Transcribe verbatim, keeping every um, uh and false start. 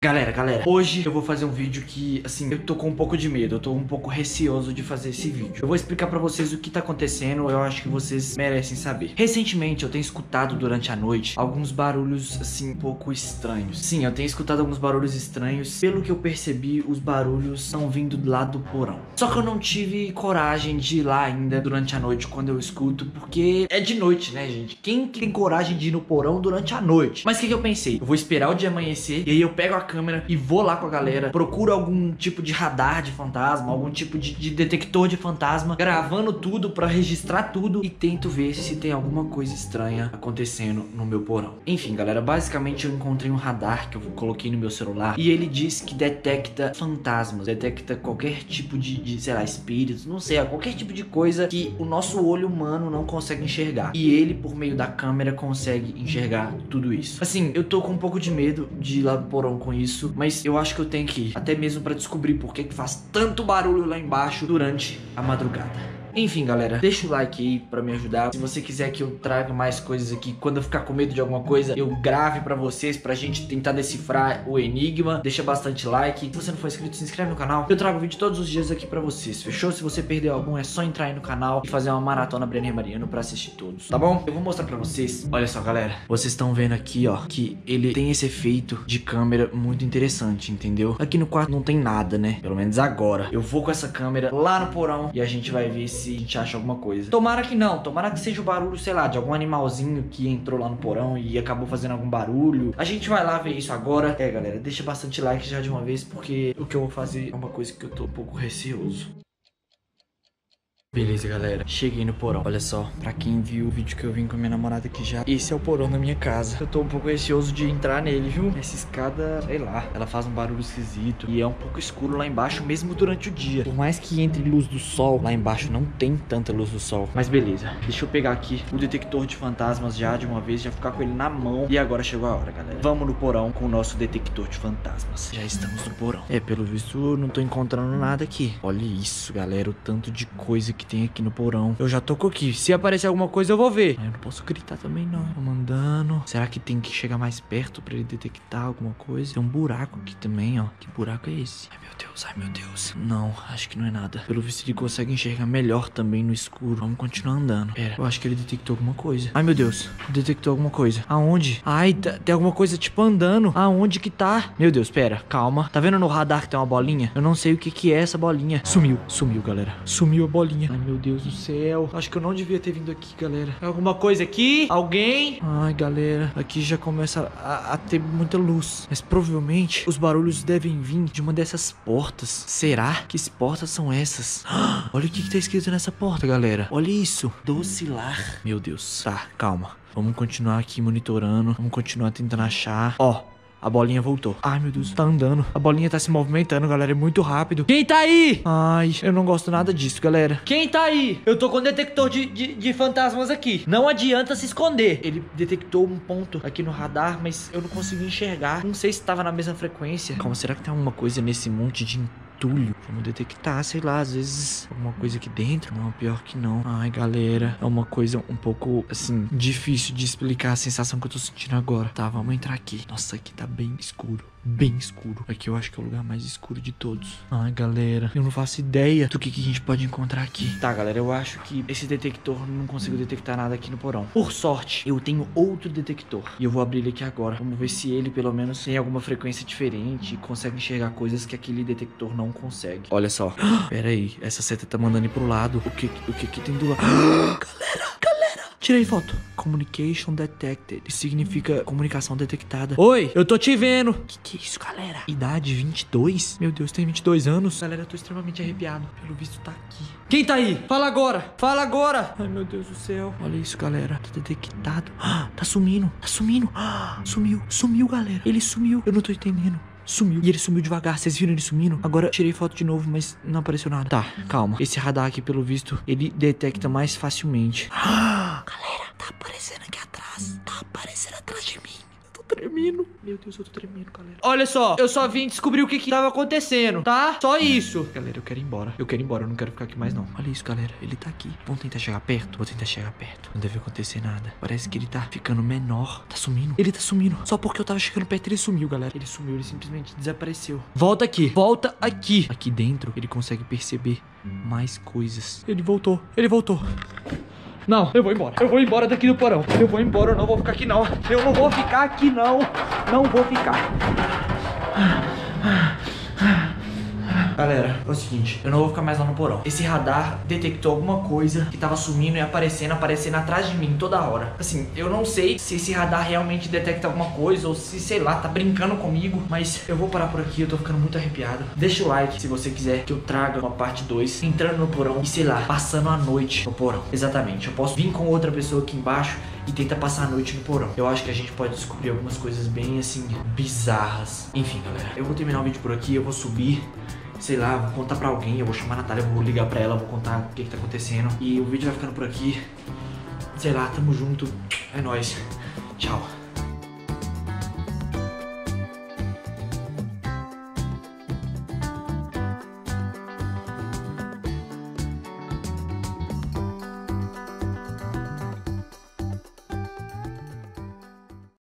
Galera, galera, hoje eu vou fazer um vídeo que, assim, eu tô com um pouco de medo, eu tô um pouco receoso de fazer esse vídeo. Eu vou explicar pra vocês o que tá acontecendo, eu acho que vocês merecem saber. Recentemente eu tenho escutado durante a noite alguns barulhos, assim, um pouco estranhos. Sim, eu tenho escutado alguns barulhos estranhos. Pelo que eu percebi, os barulhos estão vindo do lado do porão. Só que eu não tive coragem de ir lá ainda durante a noite quando eu escuto, porque é de noite, né, gente? Quem tem coragem de ir no porão durante a noite? Mas o que que eu pensei? Eu vou esperar o dia amanhecer e aí eu pego a câmera e vou lá com a galera, procuro algum tipo de radar de fantasma, algum tipo de, de detector de fantasma, gravando tudo pra registrar tudo e tento ver se tem alguma coisa estranha acontecendo no meu porão. Enfim, galera, basicamente eu encontrei um radar que eu coloquei no meu celular e ele diz que detecta fantasmas, detecta qualquer tipo de, de sei lá, espíritos, não sei, qualquer tipo de coisa que o nosso olho humano não consegue enxergar. E ele, por meio da câmera, consegue enxergar tudo isso. Assim, eu tô com um pouco de medo de ir lá pro porão com isso. Isso, mas eu acho que eu tenho que ir, até mesmo pra descobrir por que que faz tanto barulho lá embaixo durante a madrugada. Enfim, galera, deixa o like aí pra me ajudar. Se você quiser que eu traga mais coisas aqui, quando eu ficar com medo de alguma coisa, eu grave pra vocês, pra gente tentar decifrar o enigma. Deixa bastante like. Se você não for inscrito, se inscreve no canal. Eu trago vídeo todos os dias aqui pra vocês, fechou? Se você perdeu algum, é só entrar aí no canal e fazer uma maratona Brenner Mariano pra assistir todos, tá bom? Eu vou mostrar pra vocês. Olha só, galera, vocês estão vendo aqui, ó, que ele tem esse efeito de câmera muito interessante, entendeu? Aqui no quarto não tem nada, né? Pelo menos agora. Eu vou com essa câmera lá no porão e a gente vai ver se se a gente acha alguma coisa. Tomara que não, tomara que seja o barulho, sei lá, de algum animalzinho que entrou lá no porão e acabou fazendo algum barulho. A gente vai lá ver isso agora. É, galera, deixa bastante like já de uma vez, porque o que eu vou fazer é uma coisa que eu tô um pouco receoso. Beleza, galera, cheguei no porão. Olha só, pra quem viu o vídeo que eu vim com a minha namorada aqui já, esse é o porão da minha casa. Eu tô um pouco receoso de entrar nele, viu? Essa escada, sei lá, ela faz um barulho esquisito e é um pouco escuro lá embaixo mesmo durante o dia. Por mais que entre luz do sol, lá embaixo não tem tanta luz do sol. Mas beleza, deixa eu pegar aqui o detector de fantasmas já de uma vez, já ficar com ele na mão. E agora chegou a hora, galera. Vamos no porão com o nosso detector de fantasmas. Já estamos no porão. É, pelo visto eu não tô encontrando nada aqui. Olha isso, galera, o tanto de coisa que tem aqui no porão. Eu já tô aqui. Se aparecer alguma coisa, eu vou ver. Eu não posso gritar também, não. Tô mandando. Será que tem que chegar mais perto pra ele detectar alguma coisa? Tem um buraco aqui também, ó. Que buraco é esse? Ai, meu Deus. Ai, meu Deus. Não, acho que não é nada. Pelo visto, ele consegue enxergar melhor também no escuro. Vamos continuar andando. Pera, eu acho que ele detectou alguma coisa. Ai, meu Deus. Detectou alguma coisa. Aonde? Ai, tem alguma coisa, tipo, andando. Aonde que tá? Meu Deus, pera. Calma. Tá vendo no radar que tem uma bolinha? Eu não sei o que que é essa bolinha. Sumiu. Sumiu, galera. Sumiu a bolinha. Ai, meu Deus do céu. Acho que eu não devia ter vindo aqui, galera. É alguma coisa aqui? Alguém? Ai, galera. Aqui já começa a, a ter muita luz. Mas provavelmente os barulhos devem vir de uma dessas portas. Será? Que portas são essas? Olha o que que tá escrito nessa porta, galera. Olha isso. Docilar. Meu Deus. Tá, calma. Vamos continuar aqui monitorando. Vamos continuar tentando achar. Ó. A bolinha voltou. Ai, meu Deus, tá andando. A bolinha tá se movimentando, galera, é muito rápido. Quem tá aí? Ai, eu não gosto nada disso, galera. Quem tá aí? Eu tô com um detector de, de, de fantasmas aqui. Não adianta se esconder. Ele detectou um ponto aqui no radar, mas eu não consegui enxergar. Não sei se tava na mesma frequência. Calma, será que tem alguma coisa nesse monte de entulho? Vamos detectar, sei lá, às vezes alguma coisa aqui dentro. Não, pior que não. Ai, galera, é uma coisa um pouco, assim, difícil de explicar a sensação que eu tô sentindo agora. Tá, vamos entrar aqui. Nossa, aqui tá bem escuro. Bem escuro. Aqui eu acho que é o lugar mais escuro de todos. Ai, galera, eu não faço ideia do que, que a gente pode encontrar aqui. Tá, galera, eu acho que esse detector não conseguiu detectar nada aqui no porão. Por sorte, eu tenho outro detector e eu vou abrir ele aqui agora. Vamos ver se ele, pelo menos, tem alguma frequência diferente e consegue enxergar coisas que aquele detector não consegue. Olha só. Pera aí, essa seta tá mandando ir pro lado. O que, o que que tem do lado? Galera, galera. Tirei foto. Communication detected. Isso significa comunicação detectada. Oi, eu tô te vendo. Que que é isso, galera? Idade vinte e dois? Meu Deus, tem vinte e dois anos. Galera, eu tô extremamente arrepiado. Pelo visto, tá aqui. Quem tá aí? Fala agora. Fala agora. Ai, meu Deus do céu. Olha isso, galera. Tá detectado. Ah, tá sumindo. Tá sumindo. Ah, sumiu. Sumiu, galera. Ele sumiu. Eu não tô entendendo. Sumiu. E ele sumiu devagar. Vocês viram ele sumindo? Agora tirei foto de novo, mas não apareceu nada. Tá, calma. Esse radar aqui, pelo visto, ele detecta mais facilmente. Ah, galera, tá aparecendo aqui atrás. Tá aparecendo atrás de mim. Eu tô tremendo. Meu Deus, eu tô tremendo, galera. Olha só, eu só vim descobrir o que que tava acontecendo, tá? Só isso. Galera, eu quero ir embora. Eu quero ir embora, eu não quero ficar aqui mais não. Olha isso, galera, ele tá aqui. Vamos tentar chegar perto? Vou tentar chegar perto. Não deve acontecer nada. Parece que ele tá ficando menor. Tá sumindo. Ele tá sumindo. Só porque eu tava chegando perto, ele sumiu, galera. Ele sumiu, ele simplesmente desapareceu. Volta aqui. Volta aqui. Aqui dentro, ele consegue perceber mais coisas. Ele voltou. Ele voltou. Não, eu vou embora. Eu vou embora daqui do porão. Eu vou embora, eu não vou ficar aqui não. Eu não vou ficar aqui não. Não vou ficar. Galera, é o seguinte, eu não vou ficar mais lá no porão. Esse radar detectou alguma coisa que tava sumindo e aparecendo, aparecendo atrás de mim toda hora. Assim, eu não sei se esse radar realmente detecta alguma coisa ou se, sei lá, tá brincando comigo. Mas eu vou parar por aqui, eu tô ficando muito arrepiado. Deixa o like se você quiser que eu traga uma parte dois, entrando no porão e, sei lá, passando a noite no porão. Exatamente, eu posso vir com outra pessoa aqui embaixo e tenta passar a noite no porão. Eu acho que a gente pode descobrir algumas coisas bem, assim, bizarras. Enfim, galera, eu vou terminar o vídeo por aqui, eu vou subir, sei lá, vou contar pra alguém, eu vou chamar a Natália, vou ligar pra ela, vou contar o que que tá acontecendo. E o vídeo vai ficando por aqui. Sei lá, tamo junto. É nóis. Tchau.